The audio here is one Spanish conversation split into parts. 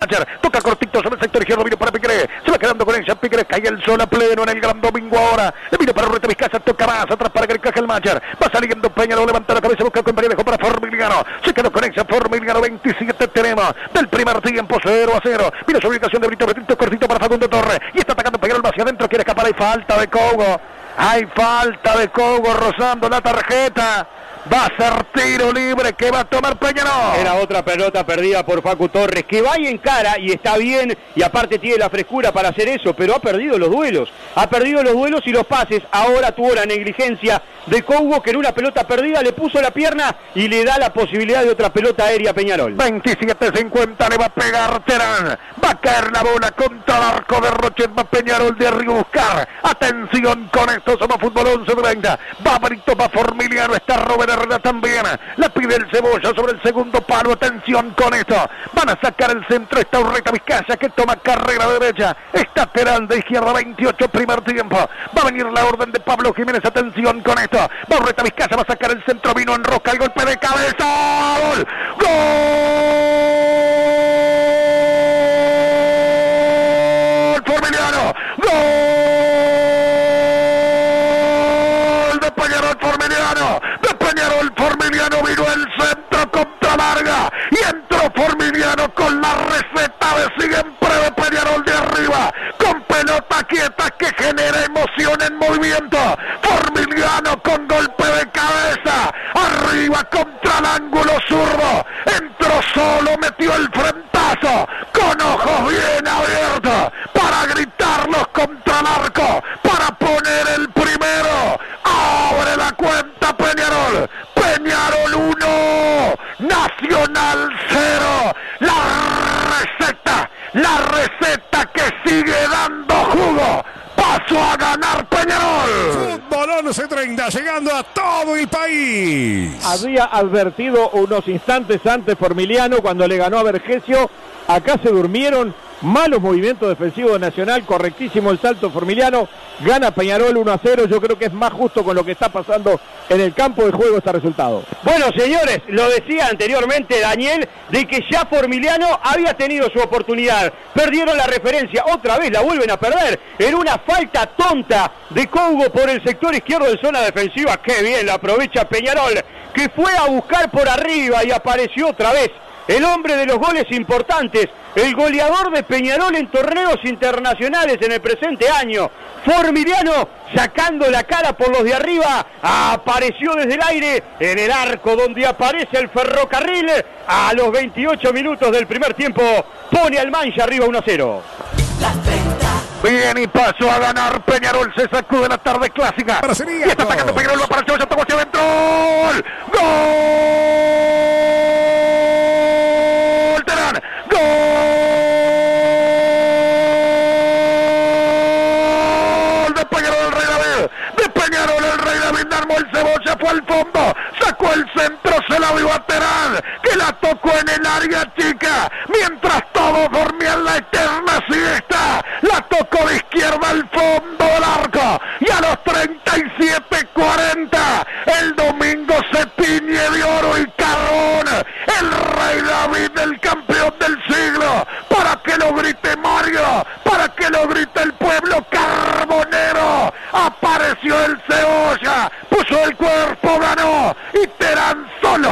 Toca cortito sobre el sector izquierdo, vino para Piqueré, se va quedando con ella, Piqueré cae el sol a pleno en el gran domingo ahora, le vino para Rete Vizcaya, toca más, atrás para que encaje el Manchester, va saliendo Peñarol, levanta la cabeza, busca el compañero, dejó para Formiliano, se quedó con ella, Formiliano, 27 tenemos, del primer tiempo, 0-0, vino su ubicación de Brito, retrito cortito para Facundo Torres, y está atacando Peñarol hacia adentro, quiere escapar, hay falta de Cogo, rozando la tarjeta. Va a ser tiro libre que va a tomar Peñarol. Era otra pelota perdida por Facu Torres, que va y encara y está bien, y aparte tiene la frescura para hacer eso, pero ha perdido los duelos. Ha perdido los duelos y los pases. Ahora tuvo la negligencia de Cougo, que en una pelota perdida le puso la pierna y le da la posibilidad de otra pelota aérea a Peñarol. 27-50 le va a pegar Terán. Va a caer la bola contra el arco de Rochet. Va Peñarol de arriba a buscar. Atención con esto, somos fútbol 11 de 20. Va Brito, va Formiliano, está Robert Herrera también. La pide el Cebolla sobre el segundo palo. Atención con esto. Van a sacar el centro. Está Urreta Vizcaya que toma carrera de derecha. Está Terán de izquierda, 28 primer tiempo. Va a venir la orden de Pablo Jiménez. Atención con esto. Va Urreta Vizcaya, va a sacar el centro. Vino en Roca, el golpe de cabeza. ¡Gol! ¡Gol! Formiliano. ¡Gol! De Peñarol Formiliano. De Peñarol Formiliano vino el centro contra larga. Y entró Formiliano con la receta de siempre de Peñarol de arriba. Con pelota quieta que genera emoción en movimiento. Formiliano con golpe de cabeza. Arriba contra el ángulo zurdo. Entró solo, metió el frentazo. Con ojos bien abiertos. Para gritarlos contra el arco. Para poner el primero. Abre la cuenta Peñarol. Peñarol 1. Nacional 0. La receta que sigue dando jugo. Paso a ganar Peñarol. Fútbol 11:30, llegando a todo el país. Había advertido unos instantes antes Formiliano cuando le ganó a Vergesio. Acá se durmieron. Malos movimientos defensivos de Nacional, correctísimo el salto Formiliano, gana Peñarol 1-0, yo creo que es más justo con lo que está pasando en el campo de juego este resultado. Bueno, señores, lo decía anteriormente Daniel, de que ya Formiliano había tenido su oportunidad, perdieron la referencia, otra vez la vuelven a perder, en una falta tonta de Cougo por el sector izquierdo de zona defensiva, qué bien la aprovecha Peñarol, que fue a buscar por arriba y apareció otra vez. El hombre de los goles importantes, el goleador de Peñarol en torneos internacionales en el presente año, Formiliano, sacando la cara por los de arriba, apareció desde el aire en el arco donde aparece el ferrocarril. A los 28 minutos del primer tiempo, pone al Mancha arriba 1-0. Bien, y pasó a ganar Peñarol, se sacude la tarde clásica. Y está atacando Peñarol, va para el Cebolla, tocó hacia adentro. ¡Gol! Terán. ¡Gol! De Peñarol el Rey David. De Peñarol el Rey David armó el Cebolla, fue al fondo. Sacó el centro, se la vio a Terán, que la tocó en el área chica. Mientras todos dormían la eterna siesta. La tocó de izquierda al fondo del arco. Y a los 37-40, el domingo se tiñe de oro y carbón. El Rey David, el campeón del siglo. Para que lo grite Mario, para que lo grite el pueblo carbonero. Apareció el Cebolla, puso el cuerpo, ganó. Y Terán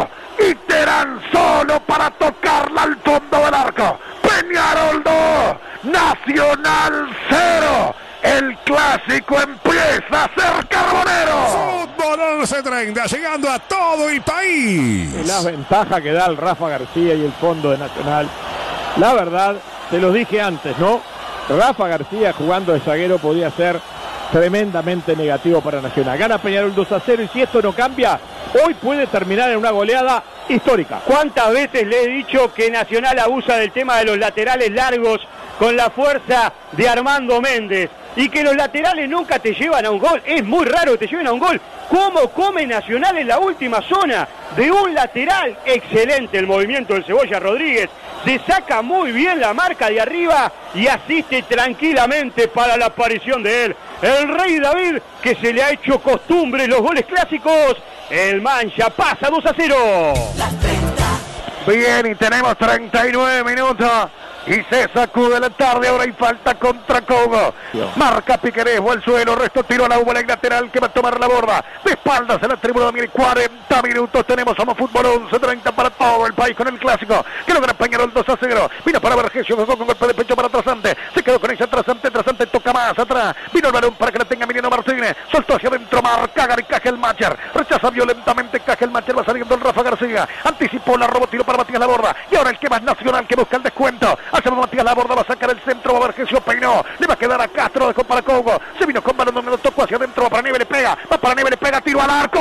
solo para tocarla al fondo del arco. Peñarol 2, Nacional 0. El clásico empieza a ser carbonero. Fútbol 11:30, llegando a todo el país. La ventaja que da el Rafa García y el fondo de Nacional. La verdad, te lo dije antes, ¿no? Rafa García jugando de zaguero podía ser tremendamente negativo para Nacional. Gana Peñarol 2-0 y si esto no cambia, hoy puede terminar en una goleada histórica. ¿Cuántas veces le he dicho que Nacional abusa del tema de los laterales largos con la fuerza de Armando Méndez? Y que los laterales nunca te llevan a un gol. Es muy raro que te lleven a un gol. ¿Cómo come Nacional en la última zona de un lateral? Excelente el movimiento del Cebolla Rodríguez. Se saca muy bien la marca de arriba y asiste tranquilamente para la aparición de él. El Rey David, que se le ha hecho costumbre los goles clásicos. El Mancha pasa 2-0. Bien, y tenemos 39 minutos. y se sacude la tarde. Ahora hay falta contra Congo. Marca Piquerés, o al suelo, resto tiro a la bola lateral que va a tomar la borda. De espaldas en la tribuna de 40 minutos tenemos. Somos Fútbol 11:30 para todo el país con el clásico que logra Peñarol 2-0. Vino para Vergesio, jugó con golpe de pecho para Trasante. Se quedó con ella Trasante toca más atrás. Vino el balón para que la tenga Emiliano Martínez. Soltó hacia adentro, marca Gary Cajelmacher. Rechaza violentamente Cajelmacher, va saliendo el Rafa García. Anticipó la robo, tiro para Matías Laborda. Y ahora el que más Nacional que busca el descuento. Hacia Matías Laborda, va a sacar el centro, va a Vergesio, peinó. Le va a quedar a Castro, dejó para Congo. Se vino con balón donde lo tocó hacia adentro, va para Nieve, le pega. Va para Nieve, le pega, tiro al arco.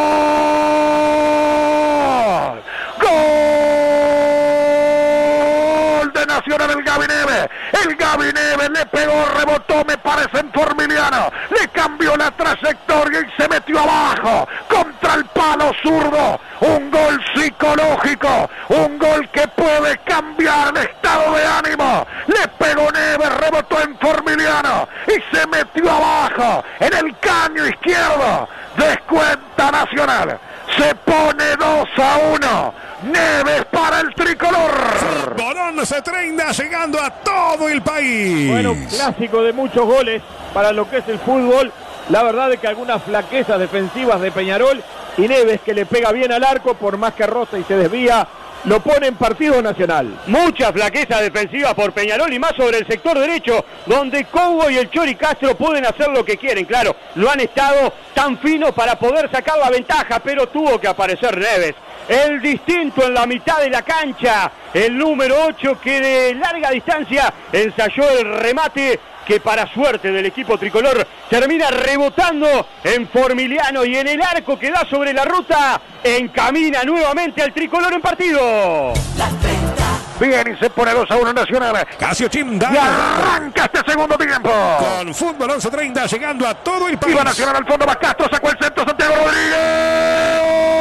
¡Gol de Nacional! El Gaby Neves. El Gaby Neves le pegó, rebotó, me parece, en Formiliano. Le cambió la trayectoria y se metió abajo contra el palo zurdo. Un gol psicológico, un gol que puede cambiar el estado de ánimo. Le pegó Neves, rebotó en Formiliano y se metió abajo en el caño izquierdo. Descuenta Nacional. Se pone 2-1. Neves para el tricolor. Fútbol 11:30 llegando a todo el país. Bueno, clásico de muchos goles para lo que es el fútbol. La verdad es que algunas flaquezas defensivas de Peñarol y Neves, que le pega bien al arco, por más que roza y se desvía, lo pone en partido Nacional. Mucha flaqueza defensiva por Peñarol y más sobre el sector derecho, donde Congo y el Chori Castro pueden hacer lo que quieren. Claro, lo han estado tan fino para poder sacar la ventaja, pero tuvo que aparecer Neves. El distinto en la mitad de la cancha, el número 8 que de larga distancia ensayó el remate que para suerte del equipo tricolor termina rebotando en Formiliano y en el arco que da sobre la ruta encamina nuevamente al tricolor en partido. Bien, y se pone 2-1 Nacional. Casio Chimda. Y arranca este segundo tiempo. Con Fútbol 11:30 llegando a todo el país. Iba Nacional al fondo, va Castro, sacó el centro, Santiago Rodríguez.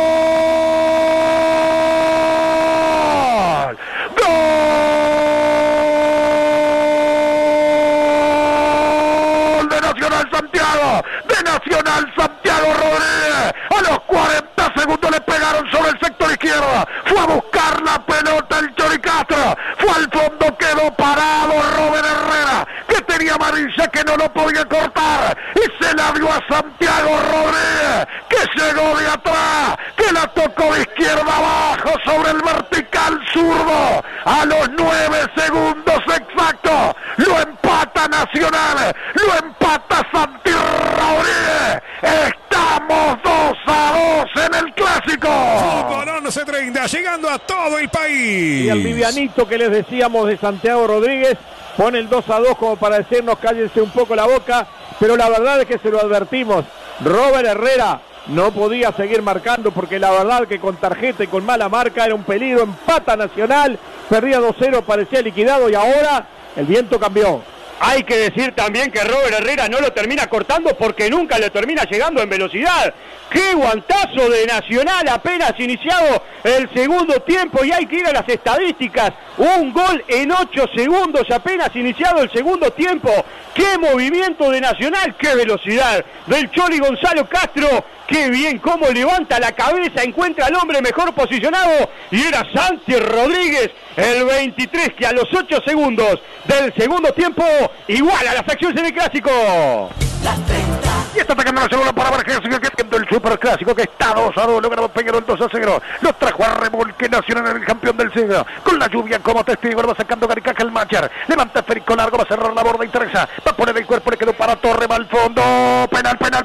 ¡Gol! De Nacional Santiago Rodríguez. A los 40 segundos le pegaron sobre el sector izquierdo. Fue a buscar la pelota el Chori Castro. Fue al fondo, quedó parado Robert Herrera, que tenía amarilla, que no lo podía cortar. Y se la dio a Santiago Rodríguez, que llegó de atrás, que la tocó de izquierda abajo sobre el vertical zurdo. A los 9 segundos exactos lo empata Nacional, lo empata Santi Rodríguez. Estamos 2-2 en el clásico. Fútbol 11:30 llegando a todo el país. Y el livianito que les decíamos de Santiago Rodríguez pone el 2-2 como para decirnos cállense un poco la boca, pero la verdad es que se lo advertimos. Robert Herrera no podía seguir marcando porque la verdad que con tarjeta y con mala marca era un peligro. Empata Nacional, perdía 2-0, parecía liquidado y ahora el viento cambió. Hay que decir también que Robert Herrera no lo termina cortando porque nunca le termina llegando en velocidad. ¡Qué guantazo de Nacional apenas iniciado el segundo tiempo! Y hay que ir a las estadísticas. Un gol en 8 segundos apenas iniciado el segundo tiempo. ¡Qué movimiento de Nacional! ¡Qué velocidad del Chori Gonzalo Castro! ¡Qué bien cómo levanta la cabeza! Encuentra al hombre mejor posicionado y era Santi Rodríguez, el 23, que a los 8 segundos del segundo tiempo iguala las acciones en el clásico. Y está atacando la segunda para Vergesio, que viendo el superclásico que está 2-2, logra Peñarol 2-0. Lo trajo a remolque Nacional en el campeón del siglo. Con la lluvia como testigo, lo va sacando Gary Cajelmacher. Levanta esférico largo, va a cerrar la borda y Teresa. Va a poner el cuerpo, le quedó para Torre, va al fondo. Penal de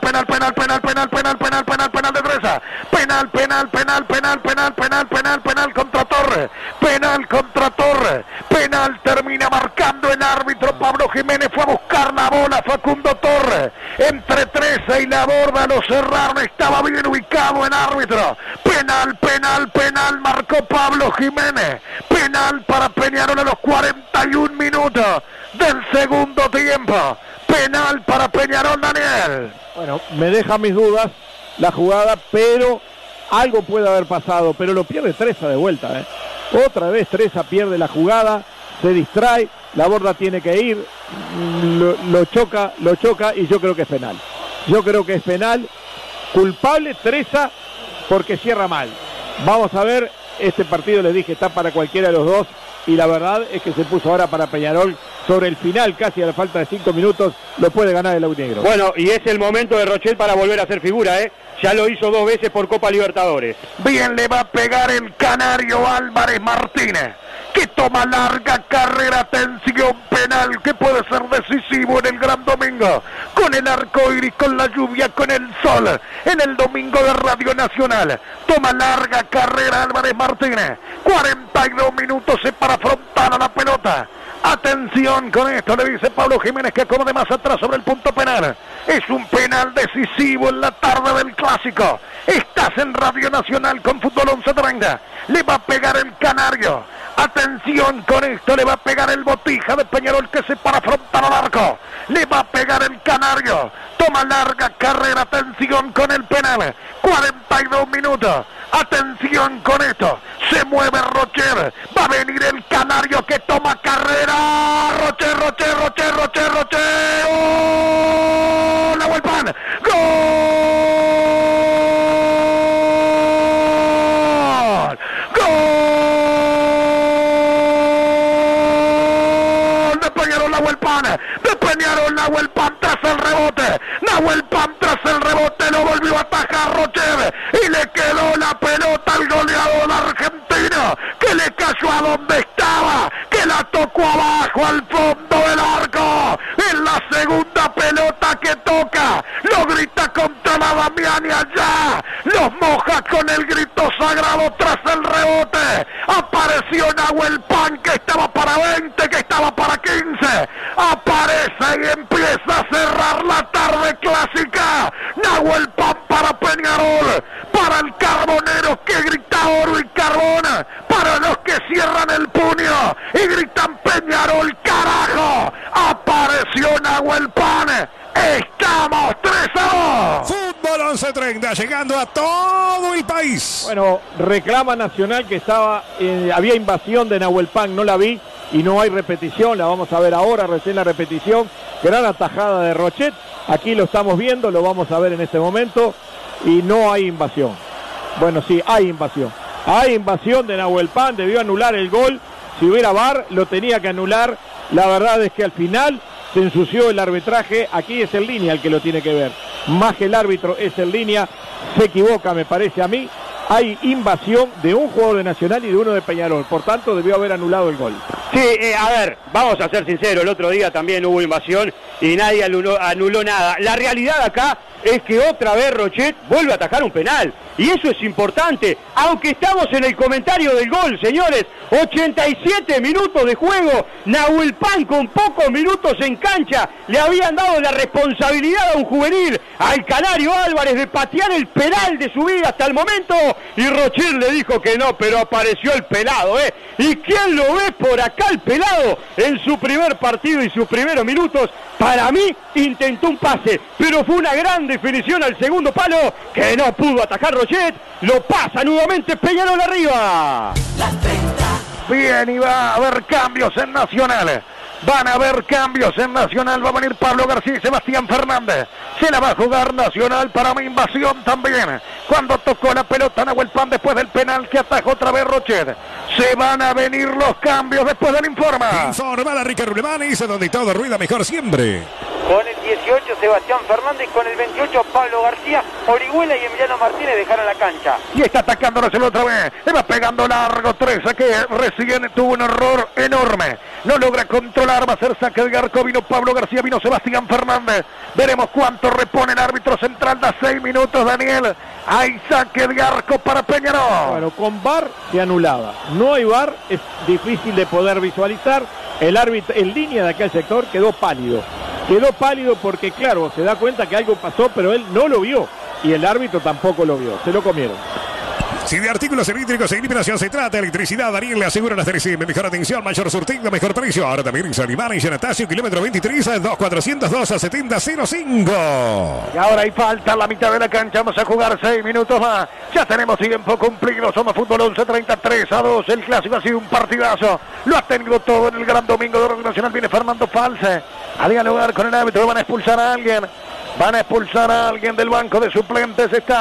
Teresa. Penal contra Torre. Penal termina marcando el árbitro Pablo Jiménez. Fue a buscar la bola Facundo Torre. Entre Teresa y la borda lo cerraron. Estaba bien ubicado el árbitro. Penal. Marcó Pablo Jiménez. Penal para Peñarol a los 41 minutos del segundo tiempo. Penal para Peñarol, Daniel. Bueno, me deja mis dudas la jugada, pero algo puede haber pasado, pero lo pierde Teresa de vuelta, Otra vez Teresa pierde la jugada, se distrae, la borda tiene que ir, lo choca y yo creo que es penal. Culpable Teresa porque cierra mal. Vamos a ver, este partido les dije está para cualquiera de los dos. y la verdad es que se puso ahora para Peñarol sobre el final, casi a la falta de 5 minutos, lo puede ganar el Aurinegro. Bueno, y es el momento de Rochet para volver a hacer figura, ya lo hizo 2 veces por Copa Libertadores. Bien le va a pegar el canario Álvarez Martínez, que toma larga carrera, atención, penal que puede ser decisivo en el gran domingo, con el arco iris, con la lluvia, con el sol, en el domingo de Radio Nacional. Toma larga carrera Álvarez Martínez, 42 minutos para afrontar a la pelota. Atención con esto, le dice Pablo Jiménez, que acomode más atrás sobre el punto penal. Es un penal decisivo en la tarde del clásico. Estás en Radio Nacional con Fútbol 1130. Le va a pegar el canario. Atención con esto, le va a pegar el Botija de Peñarol, que se para afrontar al arco. Le va a pegar el canario. Toma larga carrera, atención con el penal. 42 minutos. Atención con esto. Se mueve Rocher. Va a venir el canario que toma carrera. Rocher. ¡Oh! La Huelpan. ¡Gol! ¡Gol! De Peñarol Nahuel Pan tras el rebote. Nahuel Pan tras el rebote lo volvió a atajar Rocher y le quedó la pelota al goleador argentino, que le cayó a donde estaba, que la tocó abajo al fondo del arco. En la segunda pelota que toca, lo grita contra la Damiani allá, los moja con el grito sagrado tras el rebote. Apareció Nahuel Pan, que estaba para 20, que estaba para 15. Aparece y empieza a cerrar la tarde clásica. Nahuel Pan para Peñarol, para el Carbonero que grita oro y carbón, para los que cierran el puño y gritan Peñarol, carajo. Apareció Nahuel Pan. Estamos 3-2. Fútbol 1130, llegando a todo el país. Bueno, reclama Nacional que había invasión de Nahuel Pan, no la vi y no hay repetición, la vamos a ver ahora, recién la repetición. Gran atajada de Rochet, aquí lo estamos viendo, lo vamos a ver en este momento y no hay invasión. Bueno, sí, hay invasión. Hay invasión de Nahuel Pan, debió anular el gol. Si hubiera VAR, lo tenía que anular. La verdad es que al final se ensució el arbitraje. Aquí es en línea el que lo tiene que ver. Más que el árbitro es en línea. Se equivoca, me parece a mí. Hay invasión de un jugador de Nacional y de uno de Peñarol. Por tanto, debió haber anulado el gol. Sí, a ver, vamos a ser sinceros. El otro día también hubo invasión y nadie anuló nada. La realidad acá es que otra vez Rochet vuelve a atajar un penal. Y eso es importante, aunque estamos en el comentario del gol, señores. 87 minutos de juego, Nahuel Pan con pocos minutos en cancha. Le habían dado la responsabilidad a un juvenil, al canario Álvarez, de patear el penal de su vida hasta el momento. Y Rochet le dijo que no, pero apareció el pelado, ¿Y quién lo ve por acá, el pelado? En su primer partido y sus primeros minutos, para mí, intentó un pase, pero fue una gran definición al segundo palo, que no pudo atajar Rochet. Lo pasa nuevamente Peñarol arriba. Bien, y va a haber cambios en Nacional. Van a haber cambios en Nacional. Va a venir Pablo García y Sebastián Fernández. Se la va a jugar Nacional para mi invasión también. Cuando tocó la pelota Nahuel Pan después del penal que atajó otra vez Rochet. Se van a venir los cambios después del informe. Informa a Ricardo Ulemanis, donde todo ruida mejor siempre. Con el 18 Sebastián Fernández, con el 28 Pablo García, Orihuela y Emiliano Martínez dejaron la cancha. Y está atacando Nacional otra vez. Le va pegando largo 3, que recién tuvo un error enorme. No logra controlar, va a ser saque de arco. Vino Pablo García, vino Sebastián Fernández. Veremos cuánto repone el árbitro central. Da 6 minutos, Daniel. Hay saque de arco para Peñarol. Bueno, con VAR se anulaba. No hay VAR, es difícil de poder visualizar. El árbitro en línea de aquel sector quedó pálido. Quedó pálido porque, claro, se da cuenta que algo pasó, pero él no lo vio. Y el árbitro tampoco lo vio. Se lo comieron. Si de artículos eléctricos e iluminación se trata, electricidad, Daniel le asegura las 3 mejor atención, mayor surtido, mejor precio. Ahora también en Sanimana y Yanatacio, kilómetro 23, 2402 a 7005. Y ahora hay falta en la mitad de la cancha. Vamos a jugar 6 minutos más. Ya tenemos tiempo cumplido. Somos Fútbol 1130, 3-2. El clásico ha sido un partidazo. Lo ha tenido todo en el gran domingo de Radio Nacional. Viene Fernando Falce a dialogar con el árbitro. Van a expulsar a alguien. Van a expulsar a alguien del banco de suplentes. Está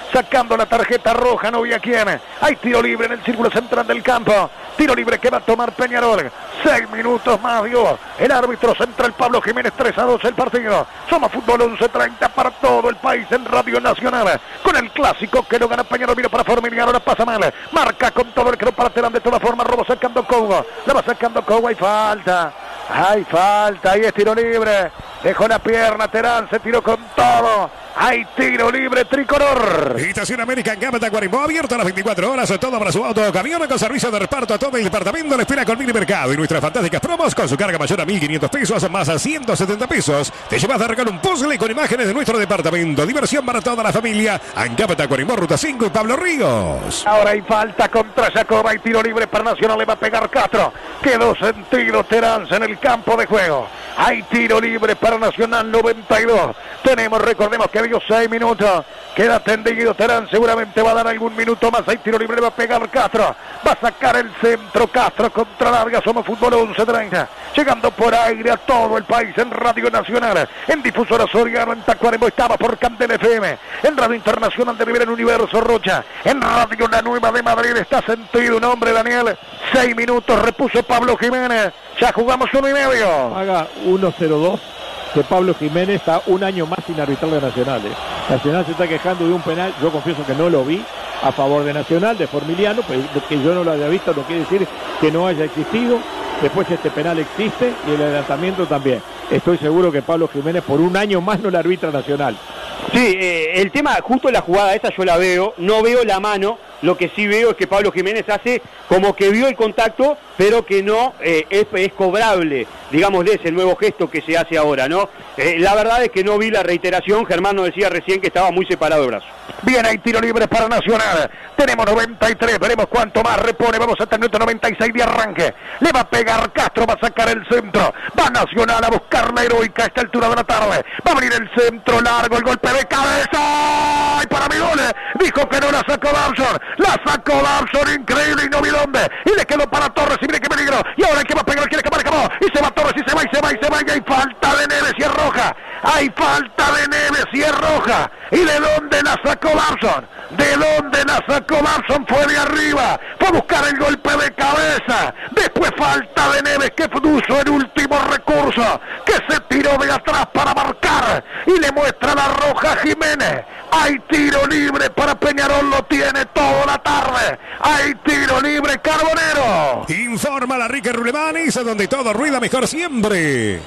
sacando la tarjeta roja, no había quién. Hay tiro libre en el círculo central del campo. Tiro libre que va a tomar Peñarol. 6 minutos más dio el árbitro central Pablo Jiménez. 3-2 el partido. Somos Fútbol 11:30 para todo el país en Radio Nacional. Con el clásico que lo gana Peñarol. Vino para Formiliano, ahora pasa mal. Marca con todo el que no para adelante de todas formas. Robo sacando Cougo. La va sacando Cougo. Hay falta. Hay falta. Ahí es tiro libre. Dejó la pierna Terán. Se tiró con todo. Hay tiro libre tricolor. Estación América en Gama Tacuarembó, abierto a las 24 horas, todo para su auto o camión con servicio de reparto a todo el departamento. Le espera con Mini Mercado y nuestras fantásticas promos con su carga mayor a 1.500 pesos, más a 170 pesos. Te llevas de regalo un puzzle con imágenes de nuestro departamento. Diversión para toda la familia. En Gama Tacuarembó, Ruta 5 y Pablo Ríos. Ahora hay falta contra Jacoba. Hay tiro libre para Nacional. Le va a pegar Castro. Quedó sentido Terán en el campo de juego. Hay tiro libre para Nacional 92. Tenemos, recordemos que dio 6 minutos. Queda tendido Terán. Seguramente va a dar algún minuto más. Hay tiro libre. Le va a pegar Castro. Va a sacar el centro. Castro contra larga. Somos Fútbol 11:30. Llegando por aire a todo el país en Radio Nacional. En Difusora Soriano. En Tacuarembó estaba por Candel FM. En Radio Internacional de Rivera en Universo Rocha. En Radio La Nueva de Madrid está sentido un hombre, Daniel. 6 minutos. Repuso Pablo Jiménez. Ya jugamos 1:30. Haga 1-0-2. Que Pablo Jiménez está un año más sin arbitrar de Nacional. Nacional se está quejando de un penal, yo confieso que no lo vi, a favor de Nacional, de Formiliano, pero que yo no lo haya visto no quiere decir que no haya existido. Después este penal existe y el adelantamiento también. Estoy seguro que Pablo Jiménez por un año más no le arbitra Nacional. Sí, el tema, justo la jugada esa yo la veo, no veo la mano, lo que sí veo es que Pablo Jiménez hace como que vio el contacto, pero que no es cobrable, digámosle, es el nuevo gesto que se hace ahora, ¿no? La verdad es que no vi la reiteración, Germán nos decía recién que estaba muy separado el brazo. Bien, hay tiro libre para Nacional. Tenemos 93, veremos cuánto más repone. Vamos hasta el minuto 96 de arranque. Le va a pegar Castro, va a sacar el centro. Va Nacional a buscar la heroica a esta altura de la tarde. Va a abrir el centro largo, el golpe de cabeza. ¡Ay, para mi gol! Dijo que no la sacó Dawson. La sacó Dawson, increíble y no vi dónde. Y le quedó para Torres y mire qué peligro. Y ahora el que va a pegar, quiere que marque vos. Y se va Torres y se va, y se va, y se va. Y hay falta de Neves y es roja. Hay falta de Neves y es roja. ¿Y de dónde la sacó Dawson? ¿De dónde la sacó Dawson? Fue de arriba. Fue a buscar el golpe de cabeza. Después falta de Neves que puso el último recurso. Que se tiró de atrás para marcar. Y le muestra la roja a Jiménez. Hay tiro libre para Peñarol. Lo tiene toda la tarde. Hay tiro libre Carbonero. Informa la Rica Rulemanis, donde todo rueda mejor siempre.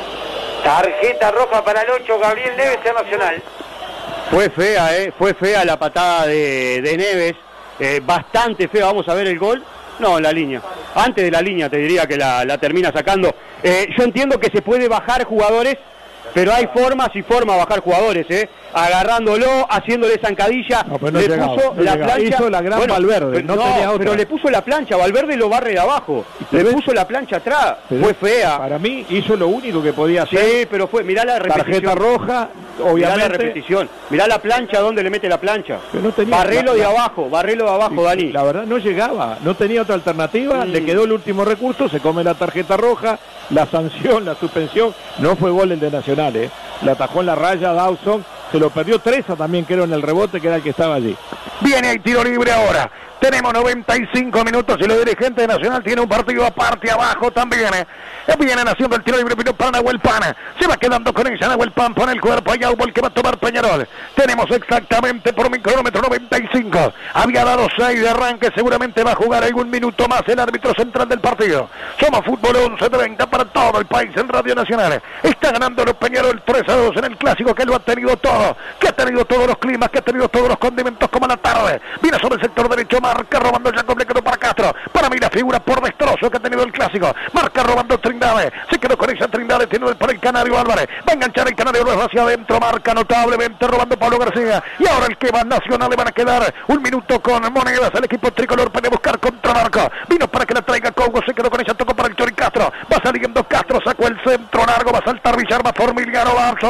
Tarjeta roja para el 8, Gabriel Neves en Nacional. Fue fea la patada de Neves, bastante fea. Vamos a ver el gol. No, la línea. Antes de la línea te diría que la termina sacando. Yo entiendo que se puede bajar jugadores, pero hay formas y formas de bajar jugadores, agarrándolo, haciéndole zancadilla, no, no le llegaba, puso no la llegaba. plancha. Hizo la gran Valverde, no tenía otra. Pero le puso la plancha, Valverde lo barre de abajo, le puso la plancha atrás, fue fea. Para mí hizo lo único que podía hacer. Sí, pero mirá la repetición. Tarjeta roja, obviamente. Mirá la repetición, mirá la plancha, donde le mete la plancha. No tenía, barrelo de abajo, Dani. La verdad no llegaba, no tenía otra alternativa, le quedó el último recurso, se come la tarjeta roja, la sanción, la suspensión, no fue gol el de Nacional, la atajó en la raya Dawson, se lo perdió Treza también, creo, en el rebote, que era el que estaba allí. Viene el tiro libre ahora. Tenemos 95 minutos y los dirigentes de Nacional tienen un partido aparte abajo también. Viene haciendo el tiro libre para Nahuel Pan. Se va quedando con ella Nahuel Pan, pone el cuerpo allá el que va a tomar Peñarol. Tenemos exactamente por mi cronómetro 95. Había dado 6 de arranque, seguramente va a jugar algún minuto más el árbitro central del partido. Somos Fútbol 11:30 para todo el país en Radio Nacional. Está ganando los Peñarol 3-2 en el clásico que lo ha tenido todo, que ha tenido todos los climas, que ha tenido todos los condimentos como la tarde. Viene sobre el sector derecho, marca robando Jacob, le quedó para Castro. Para mí la figura por destrozo que ha tenido el clásico. Marca robando Trindade. Se quedó con esa Trindade, tiene por el Canario Álvarez. Va a enganchar el Canario Álvarez hacia adentro. Marca notablemente robando Pablo García. Y ahora el que va Nacional le van a quedar un minuto con monedas. El equipo tricolor puede buscar contra Marco. Vino para que la traiga Cougo. Se quedó con ella, tocó para el Chori Castro. Va saliendo Castro, sacó el centro largo. Va a saltar Villar, va Formiliano.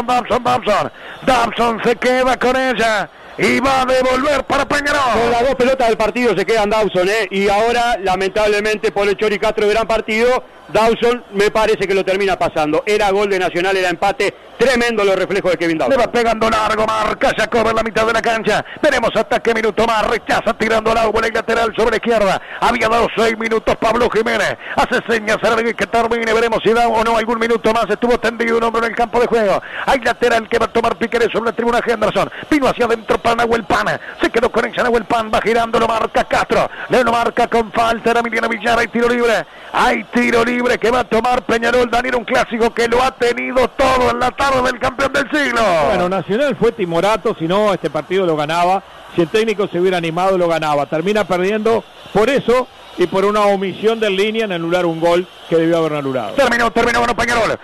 Dawson se queda con ella. Y va a devolver para Peñarol. Con las 2 pelotas del partido se quedan Dawson, y ahora lamentablemente por el Chori Castro, gran partido, Dawson me parece que lo termina pasando. Era gol de Nacional, era empate. Tremendo los reflejos de Kevin Dawson. Le va pegando largo, marca Jacob en la mitad de la cancha. Veremos hasta qué minuto más. Rechaza tirando al agua en el lateral sobre la izquierda. Había dado 6 minutos Pablo Jiménez. Hace señas a que termine. Veremos si da o no algún minuto más. Estuvo tendido un hombre en el campo de juego. Hay lateral que va a tomar Piquerez sobre la tribuna Henderson. Vino hacia adentro para Nahuel Pan. Se quedó con ella Nahuel Pan. Va girando, lo marca Castro. Le lo marca con falta. Era Emiliano Villar. Hay tiro libre. Hay tiro libre que va a tomar Peñarol. Daniel, un clásico que lo ha tenido todo en la tarde del campeón del siglo. Bueno, Nacional fue timorato, si no este partido lo ganaba, si el técnico se hubiera animado lo ganaba, termina perdiendo por eso y por una omisión de línea en anular un gol que debió haber anulado. Terminó, ganó Peñarol,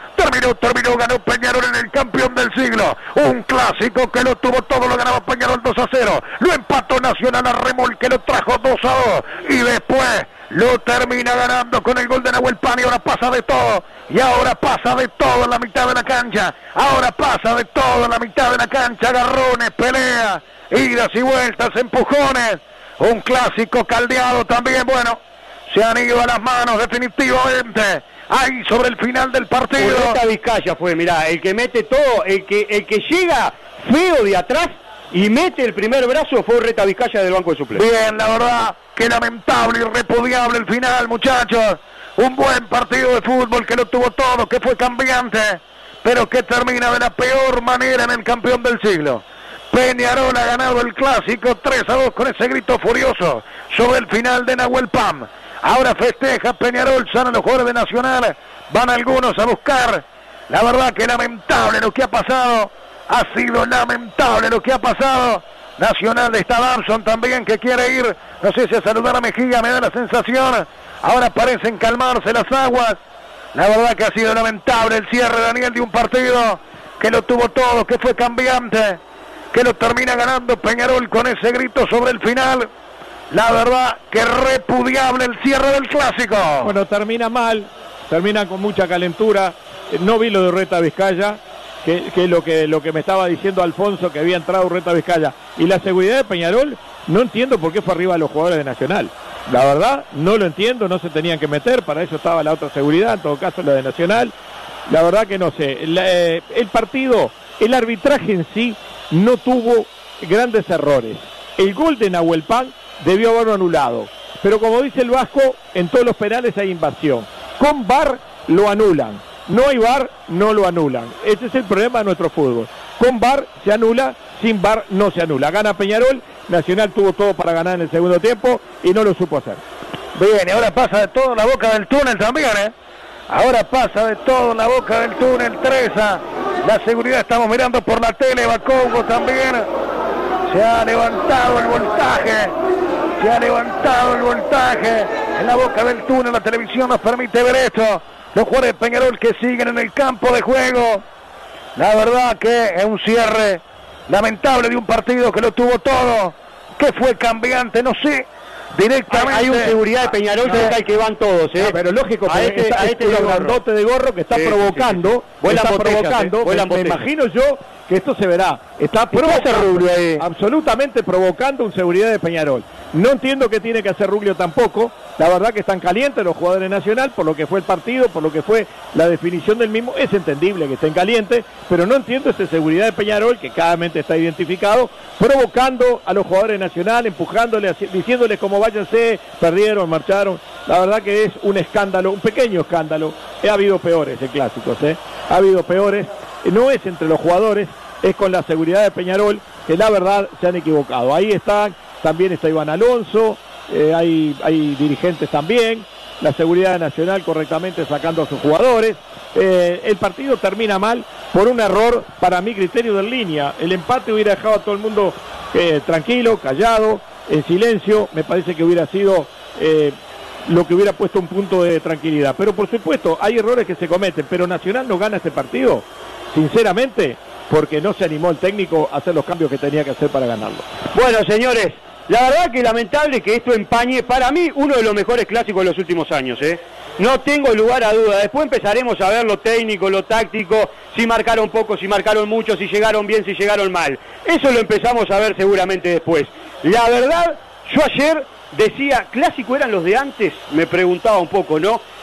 ganó Peñarol en el campeón del siglo, un clásico que lo tuvo todo, lo ganaba Peñarol 2-0, lo empató Nacional a remolque, lo trajo 2-2 y después lo termina ganando con el gol de Nahuel Pan y ahora pasa de todo. Y ahora pasa de todo en la mitad de la cancha. Ahora pasa de todo en la mitad de la cancha. Agarrones, pelea, idas y vueltas, empujones. Un clásico caldeado también. Bueno, se han ido a las manos definitivamente. Ahí sobre el final del partido. Urreta Vizcaya fue, mirá, el que mete todo, el que llega feo de atrás y mete el primer brazo fue Urreta Vizcaya del banco de suplentes. Bien, la verdad, que lamentable y repudiable el final, muchachos. Un buen partido de fútbol que lo tuvo todo, que fue cambiante, pero que termina de la peor manera en el campeón del siglo. Peñarol ha ganado el clásico 3-2 con ese grito furioso sobre el final de Nahuel Pan. Ahora festeja Peñarol, salen los jugadores de Nacional, van algunos a buscar. La verdad que lamentable lo que ha pasado, ha sido lamentable lo que ha pasado. Nacional está Dawson también que quiere ir, no sé si a saludar a Mejía, me da la sensación. Ahora parecen calmarse las aguas. La verdad que ha sido lamentable el cierre, Daniel, de un partido que lo tuvo todo, que fue cambiante, que lo termina ganando Peñarol con ese grito sobre el final. La verdad que repudiable el cierre del clásico. Bueno, termina mal, termina con mucha calentura. No vi lo de Urreta Vizcaya, que es lo que me estaba diciendo Alfonso, que había entrado Urreta Vizcaya. Y la seguridad de Peñarol, no entiendo por qué fue arriba a los jugadores de Nacional. La verdad, no lo entiendo, no se tenían que meter, para eso estaba la otra seguridad, en todo caso la de Nacional. La verdad que no sé. El partido, el arbitraje en sí, no tuvo grandes errores. El gol de Nahuel Pan debió haberlo anulado. Pero como dice el Vasco, en todos los penales hay invasión. Con VAR lo anulan. No hay VAR, no lo anulan. Ese es el problema de nuestro fútbol. Con VAR se anula, sin VAR no se anula. Gana Peñarol, Nacional tuvo todo para ganar en el segundo tiempo y no lo supo hacer. Bien, y ahora pasa de todo en la boca del túnel también, ¿eh? Ahora pasa de todo en la boca del túnel, Treza. La seguridad estamos mirando por la tele, Bacongo también. Se ha levantado el voltaje. Se ha levantado el voltaje en la boca del túnel. La televisión nos permite ver esto. Los jugadores de Peñarol que siguen en el campo de juego. La verdad que es un cierre lamentable de un partido que lo tuvo todo, que fue cambiante, no sé, directamente. Hay un seguridad de Peñarol que que van todos, ¿eh? No, pero lógico, a este grandote de gorro que está provocando, me imagino yo que esto se verá. Está absolutamente provocando un seguridad de Peñarol. No entiendo qué tiene que hacer Ruglio tampoco. La verdad que están calientes los jugadores de Nacional por lo que fue el partido, por lo que fue la definición del mismo. Es entendible que estén calientes, pero no entiendo esta seguridad de Peñarol, que claramente está identificado, provocando a los jugadores de Nacional, empujándoles, diciéndoles como váyanse, perdieron, marcharon. La verdad que es un escándalo, un pequeño escándalo. Ha habido peores en clásicos, ha habido peores. No es entre los jugadores, es con la seguridad de Peñarol, que la verdad se han equivocado. Ahí están, también está Iván Alonso, hay dirigentes también, la seguridad nacional correctamente sacando a sus jugadores. El partido termina mal por un error, para mi criterio, de línea. El empate hubiera dejado a todo el mundo tranquilo, callado, en silencio. Me parece que hubiera sido lo que hubiera puesto un punto de tranquilidad. Pero por supuesto, hay errores que se cometen, pero Nacional no gana este partido, sinceramente, porque no se animó el técnico a hacer los cambios que tenía que hacer para ganarlo. Bueno, señores, la verdad que lamentable que esto empañe, para mí, uno de los mejores clásicos de los últimos años, No tengo lugar a duda. Después empezaremos a ver lo técnico, lo táctico, si marcaron poco, si marcaron mucho, si llegaron bien, si llegaron mal. Eso lo empezamos a ver seguramente después. La verdad, yo ayer decía, ¿clásico eran los de antes? Me preguntaba un poco, ¿no?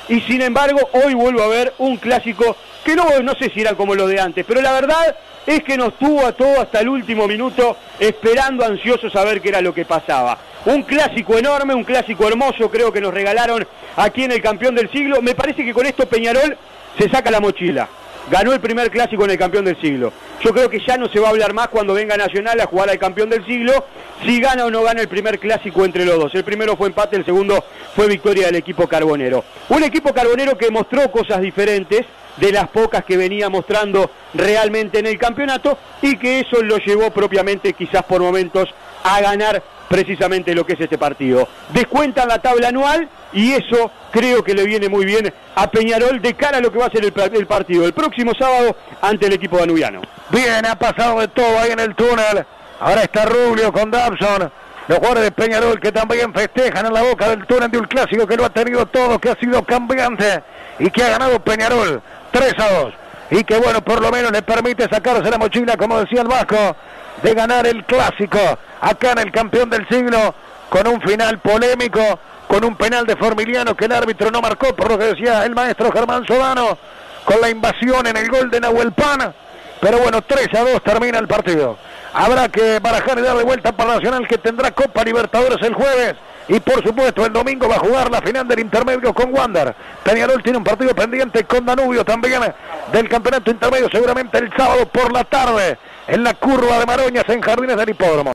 y sin embargo hoy vuelvo a ver un clásico que no sé si era como lo de antes, pero la verdad es que nos tuvo a todos hasta el último minuto esperando ansiosos a ver qué era lo que pasaba. Un clásico enorme, un clásico hermoso, creo que nos regalaron aquí en el campeón del siglo. Me parece que con esto Peñarol se saca la mochila. Ganó el primer clásico en el campeón del siglo. Yo creo que ya no se va a hablar más cuando venga Nacional a jugar al campeón del siglo, si gana o no gana el primer clásico entre los dos. El primero fue empate, el segundo fue victoria del equipo carbonero. Un equipo carbonero que mostró cosas diferentes de las pocas que venía mostrando realmente en el campeonato, y que eso lo llevó propiamente quizás por momentos a ganar precisamente lo que es este partido. Descuentan la tabla anual y eso creo que le viene muy bien a Peñarol de cara a lo que va a ser el partido el próximo sábado ante el equipo danubiano. Bien, ha pasado de todo ahí en el túnel. Ahora está Rubio con Dabson. Los jugadores de Peñarol que también festejan en la boca del túnel de un clásico que lo ha tenido todo, que ha sido cambiante y que ha ganado Peñarol 3-2. Y que bueno, por lo menos le permite sacarse la mochila, como decía el Vasco, de ganar el clásico acá en el campeón del siglo, con un final polémico, con un penal de Formiliano que el árbitro no marcó, por lo que decía el maestro Germán Sodano, con la invasión en el gol de Nahuel Pan. Pero bueno, 3-2 termina el partido. Habrá que barajar y darle vuelta para Nacional, que tendrá Copa Libertadores el jueves. Y por supuesto el domingo va a jugar la final del intermedio con Wander. Peñarol tiene un partido pendiente con Danubio también del campeonato intermedio, seguramente el sábado por la tarde, en la curva de Maroñas en Jardines del Hipódromo.